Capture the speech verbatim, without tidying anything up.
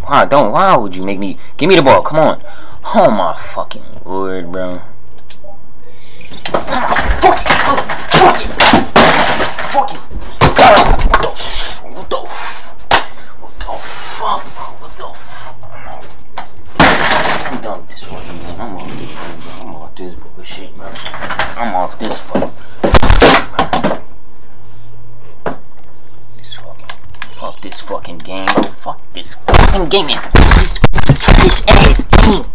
Why don't? Why would you make me? Give me the ball. Come on. Oh my fucking lord, bro. Fuck it. Fuck it. Fuck it. What the f? What the f? What the fuck, bro? What the fuck? I'm done with this fucking game. I'm off this, bro. I'm off this bullshit, bro. I'm off this fucking. This fucking. Fuck this fucking game, bro. Fuck this fucking game, man. This trash ass game.